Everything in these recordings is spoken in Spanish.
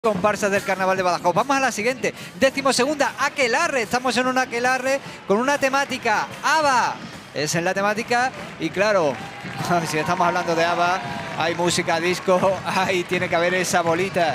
Comparsas del Carnaval de Badajoz. Vamos a la siguiente, 12ª aquelarre. Estamos en un aquelarre con una temática ABBA. Es en la temática y claro, si estamos hablando de ABBA, hay música disco, ahí tiene que haber esa bolita,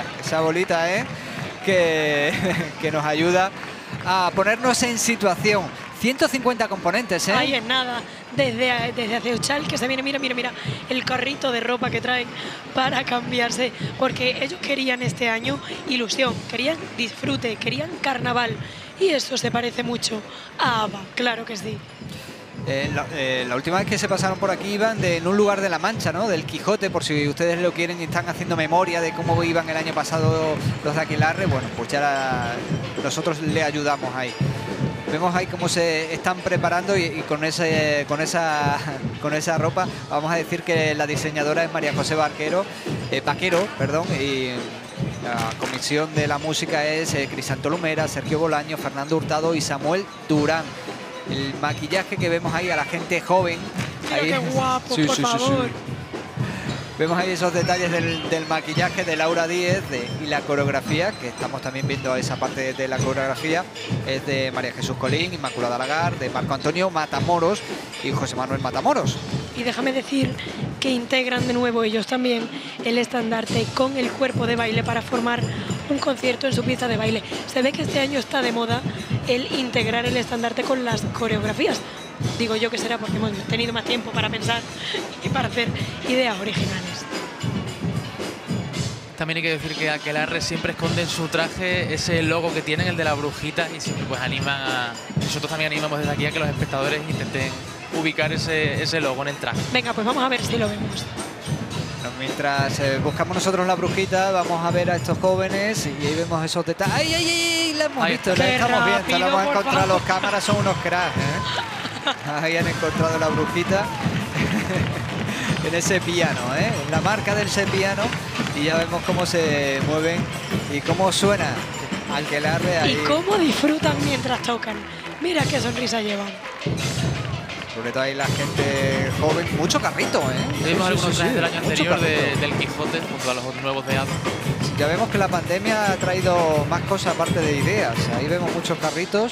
que nos ayuda a ponernos en situación. 150 componentes, Ahí es nada, desde Aceuchal, que se viene, mira, el carrito de ropa que traen para cambiarse, porque ellos querían este año ilusión, querían disfrute, querían carnaval, y esto se parece mucho a ABBA, claro que sí. La última vez que se pasaron por aquí iban en un lugar de La Mancha, ¿no? Del Quijote, por si ustedes lo quieren y están haciendo memoria de cómo iban el año pasado los de Aquelarre. Bueno, pues ya nosotros le ayudamos ahí. Vemos ahí cómo se están preparando y con esa ropa. Vamos a decir que la diseñadora es María José Vaquero, y la comisión de la música es Crisanto Lumera, Sergio Bolaño, Fernando Hurtado y Samuel Durán. El maquillaje que vemos ahí a la gente joven. Mira ahí, qué guapo, por favor. Vemos ahí esos detalles del maquillaje de Laura Díez y la coreografía, que estamos también viendo esa parte de la coreografía, es de María Jesús Colín, Inmaculada Lagar, de Marco Antonio Matamoros y José Manuel Matamoros. Y déjame decir que integran de nuevo ellos también el estandarte con el cuerpo de baile para formar un concierto en su pieza de baile. Se ve que este año está de moda el integrar el estandarte con las coreografías. Digo yo que será porque hemos tenido más tiempo para pensar y para hacer ideas originales. También hay que decir que Aquelarre siempre esconde en su traje ese logo que tienen, el de la brujita, y siempre pues animan a... Nosotros también animamos desde aquí a que los espectadores intenten ubicar ese logo en el traje. Venga, pues vamos a ver si lo vemos. Bueno, mientras buscamos nosotros la brujita, vamos a ver a estos jóvenes y ahí vemos esos detalles. ¡Ay! La hemos visto, la estamos viendo, la hemos encontrado. Los cámaras son unos cracks, Ahí han encontrado la brujita en ese piano, en la marca del ese piano, y ya vemos cómo se mueven y cómo suena Aquelarre ahí. Y cómo disfrutan mientras tocan. Mira qué sonrisa llevan. Sobre todo ahí la gente joven, mucho carrito, Vimos algunos trajes del año anterior del Quijote junto a los nuevos de ABBA. Ya vemos que la pandemia ha traído más cosas aparte de ideas. Ahí vemos muchos carritos.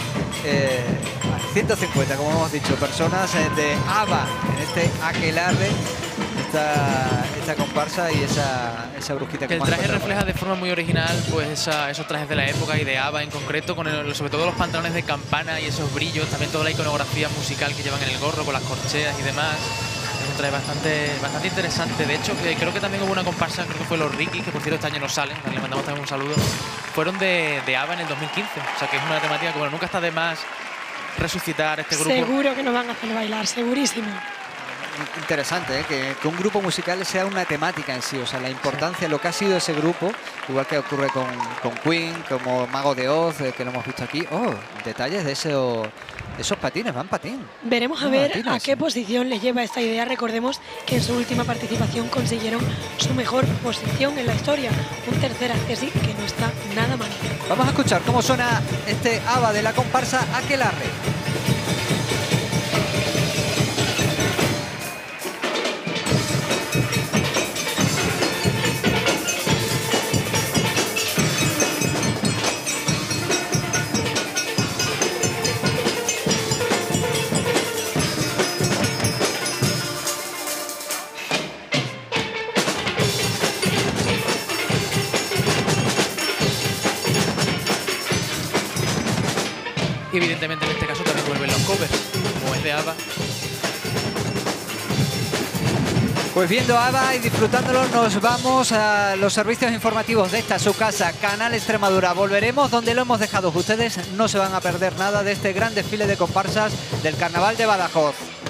150, como hemos dicho, personas de ABBA en este Aquelarre, esta comparsa y esa brujita. Que el traje refleja de forma muy original pues esos trajes de la época y de ABBA en concreto, con sobre todo los pantalones de campana y esos brillos, también toda la iconografía musical que llevan en el gorro con las corcheas y demás. Es un traje bastante interesante. De hecho, creo que también hubo una comparsa, creo que fue los Ricky, que por cierto este año no salen, le mandamos también un saludo. Fueron de ABBA en el 2015, o sea que es una temática que bueno, nunca está de más resucitar este grupo. Seguro que nos van a hacer bailar, segurísimo. Interesante, que un grupo musical sea una temática en sí, o sea, la importancia, lo que ha sido ese grupo, igual que ocurre con Queen, como Mago de Oz, que lo hemos visto aquí. Detalles de esos patines, van patín. Veremos a ver a qué posición les lleva esta idea. Recordemos que en su última participación consiguieron su mejor posición en la historia, un tercer accesi que no está nada mal. Vamos a escuchar cómo suena este ABBA de la comparsa Aquelarre. Y evidentemente en este caso también vuelven los covers, como es de ABBA. Pues viendo ABBA y disfrutándolo, nos vamos a los servicios informativos de esta su casa, Canal Extremadura. Volveremos donde lo hemos dejado. Ustedes no se van a perder nada de este gran desfile de comparsas del Carnaval de Badajoz.